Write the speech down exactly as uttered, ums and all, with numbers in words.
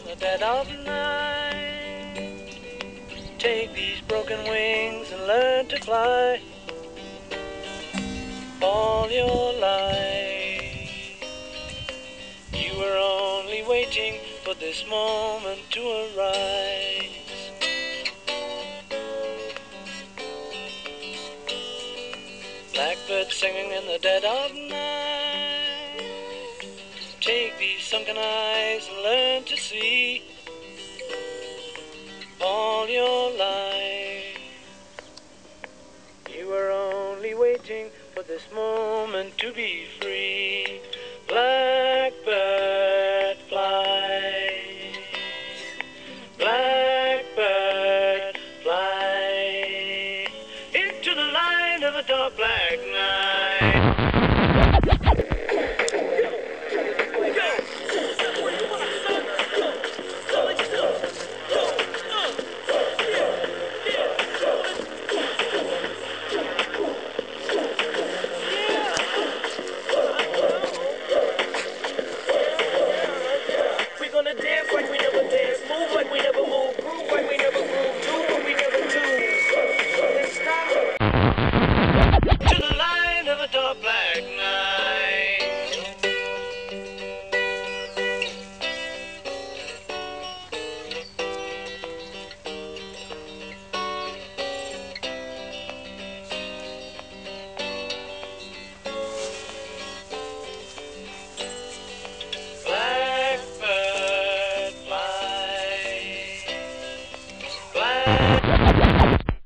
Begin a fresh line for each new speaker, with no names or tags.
the dead of night. Take these broken wings and learn to fly all your life. You were only waiting for this moment to arise. Blackbird singing in the dead of night. Take these sunken eyes and learn to see all your life. You were only waiting for this moment to be free. Blackbird fly, blackbird fly, into the light of a dark black night. Dance like we never dance, move like we never move, groove like we never groove, do what we never do. Then stop to the light of a dark black night. Blackbird fly, black